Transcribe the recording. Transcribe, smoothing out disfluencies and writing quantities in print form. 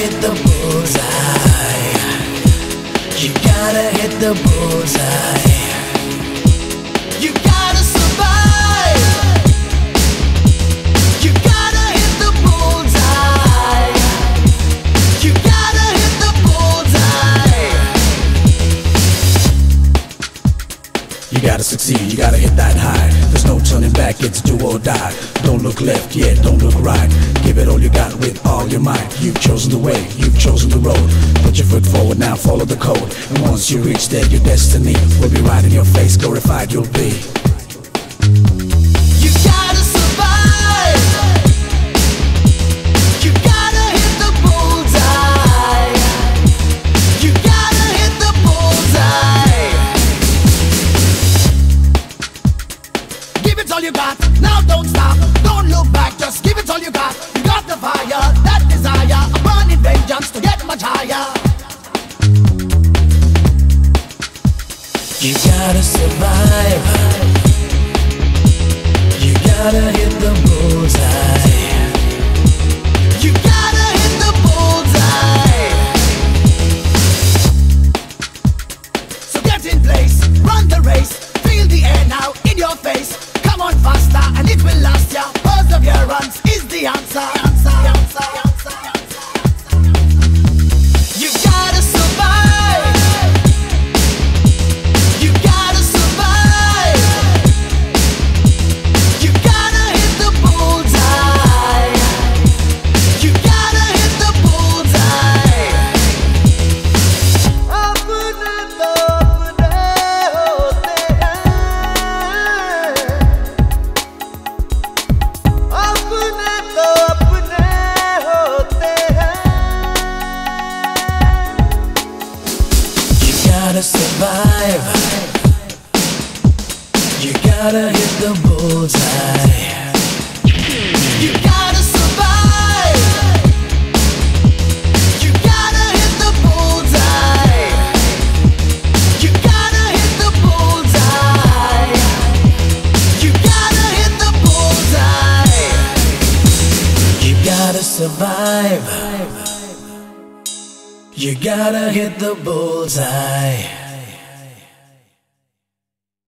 hit the bullseye. You gotta hit the bullseye. You gotta survive. You gotta hit the bullseye. You gotta hit the bullseye. You gotta succeed, you gotta hit that high. There's no turning back, it's do or die. Don't look left, yeah, don't look right. Give it all you got with all your might. You've chosen the way, you've chosen the road. Put your foot forward now, follow the code. And once you reach there, your destiny will be right in your face, glorified you'll be. You gotta survive. You gotta hit the bullseye. You gotta hit the bullseye. Give it all you got, now don't stop. Don't look back, just give it all you got. You got the fire, that desire, a burning vengeance to get much higher. You gotta survive. You gotta hit the bullseye. You gotta hit the bullseye. So get in place, run the race. Feel the air now in your face. Come on faster and it will last ya. Perseverance is the answer. You gotta survive. You gotta survive. You gotta hit the bullseye. You gotta hit the bullseye. अपने तो अपने होते हैं, अपने तो अपने होते हैं. You gotta survive. You gotta hit the bullseye. You gotta survive. You gotta hit the bullseye. You gotta hit the bullseye. You gotta hit the bullseye. You gotta survive. You gotta hit the bullseye.